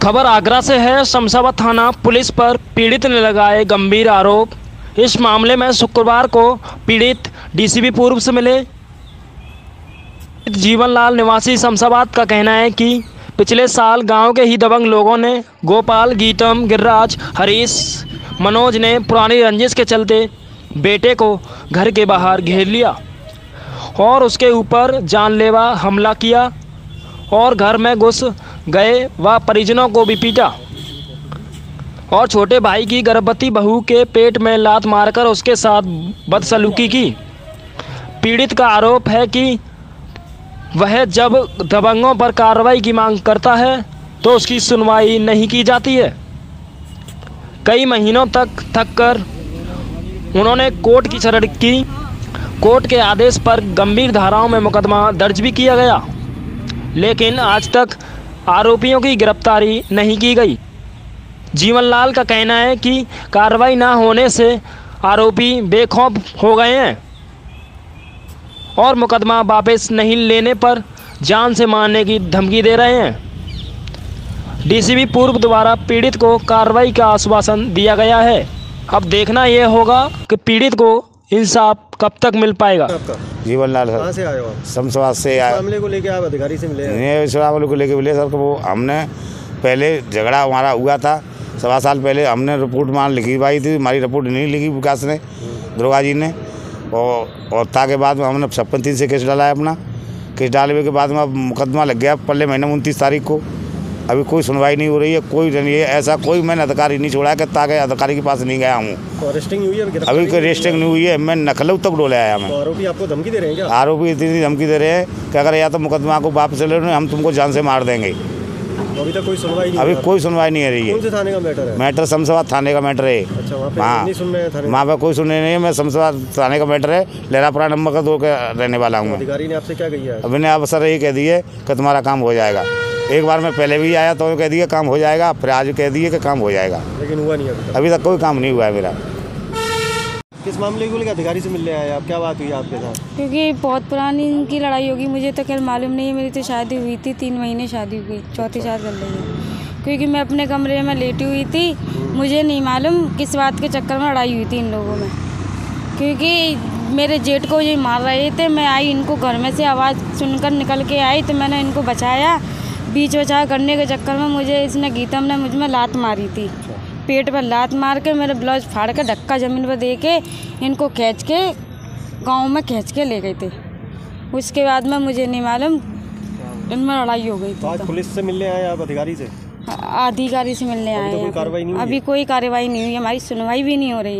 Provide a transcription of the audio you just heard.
खबर आगरा से है। शमशाबाद थाना पुलिस पर पीड़ित ने लगाए गंभीर आरोप। इस मामले में शुक्रवार को पीड़ित डीसीपी पूर्व से मिले। जीवनलाल निवासी शमशाबाद का कहना है कि पिछले साल गांव के ही दबंग लोगों ने गोपाल, गीतम, गिरिराज, हरीश, मनोज ने पुरानी रंजिश के चलते बेटे को घर के बाहर घेर लिया और उसके ऊपर जानलेवा हमला किया और घर में घुस गए व परिजनों को भी पीटा और छोटे भाई की गर्भवती बहू के पेट में लात मारकर उसके साथ बदसलूकी की। पीड़ित का आरोप है कि वह जब दबंगों पर कार्रवाई की मांग करता है तो उसकी सुनवाई नहीं की जाती है। कई महीनों तक थक कर उन्होंने कोर्ट की शरण की। कोर्ट के आदेश पर गंभीर धाराओं में मुकदमा दर्ज भी किया गया, लेकिन आज तक आरोपियों की गिरफ्तारी नहीं की गई। जीवनलाल का कहना है कि कार्रवाई न होने से आरोपी बेखौफ हो गए हैं और मुकदमा वापस नहीं लेने पर जान से मारने की धमकी दे रहे हैं। डीसीपी पूर्व द्वारा पीड़ित को कार्रवाई का आश्वासन दिया गया है। अब देखना यह होगा कि पीड़ित को इंसाफ कब तक मिल पाएगा। जीवनलाल सर। कहाँ से आए हो आप? शमशाबाद से आए। मामले को लेके आप अधिकारी से मिले हैं? नहीं, इस मामले को लेके मिले सर। वो हमने पहले झगड़ा हमारा हुआ था 7 साल पहले। हमने रिपोर्ट मान लिखी भाई थी, हमारी रिपोर्ट नहीं लिखी विकास ने, दुर्गा जी ने। और ताके बाद में हमने 56 से केस डाला है। अपना केस डालने के बाद में अब मुकदमा लग गया पल्ले महीने 29 तारीख को। अभी कोई सुनवाई नहीं हो रही है, कोई नहीं है। ऐसा कोई मैंने अधिकारी नहीं छोड़ा है कि ताकि अधिकारी के पास नहीं गया हूँ। तो अरेस्टिंग हुई है? अभी कोई अरेस्टिंग नहीं हुई है। मैं नखलऊ तक डोले आया मैं। तो आरोपी आपको धमकी दे रहे हैं क्या? आरोपी इतनी धमकी दे रहे हैं कि अगर या तो मुकदमा को वापस ले लो, हम तुमको जान से मार देंगे। तो अभी तक कोई सुनवाई नहीं? अभी कोई सुनवाई नहीं हो रही है। कौन से थाने का मैटर है? मैटर शमशाबाद थाने का मैटर है। अच्छा, वहाँ पे हाँ, नहीं सुन रहे हैं थाने? वहाँ पे कोई सुनने नहीं है। मैं शमशाबाद थाने का मैटर है, लहरापुरा नंबर का 2 का रहने वाला हूँ। अधिकारी ने आपसे क्या कही है? अभी ने अवसर यही कह दिए कि तुम्हारा काम हो जाएगा। एक बार मैं पहले भी आया तो कह दिए काम हो जाएगा, फिर आज कह दिए कि काम हो जाएगा, लेकिन हुआ नहीं अभी तक कोई काम नहीं हुआ है मेरा। किस मामले को लेकर अधिकारी से मिलने आए आप? क्या बात हुई आपके साथ? क्योंकि बहुत पुरानी इनकी लड़ाई होगी, मुझे तो खैर मालूम नहीं है। मेरी तो शादी हुई थी 3 महीने, शादी हुई, चौथी साल चल रही है। क्योंकि मैं अपने कमरे में लेटी हुई थी, मुझे नहीं मालूम किस बात के चक्कर में लड़ाई हुई थी इन लोगों में। क्योंकि मेरे जेठ को ये मार रहे थे, मैं आई, इनको घर में से आवाज़ सुनकर निकल के आई तो मैंने इनको बचाया। बीच बचाव करने के चक्कर में मुझे इसने, गीतम ने मुझ में लात मारी थी। पेट पर लात मार के मेरे ब्लाउज फाड़ के धक्का ज़मीन पर दे के इनको खींच के गांव में खींच के ले गए थे। उसके बाद में मुझे नहीं मालूम इनमें लड़ाई हो गई थी। तो आज पुलिस से मिलने आए आप? अधिकारी से? अधिकारी से मिलने आए हैं। अभी कोई कार्रवाई नहीं हुई है? अभी कोई कार्रवाई नहीं हुई, हमारी सुनवाई भी नहीं हो रही।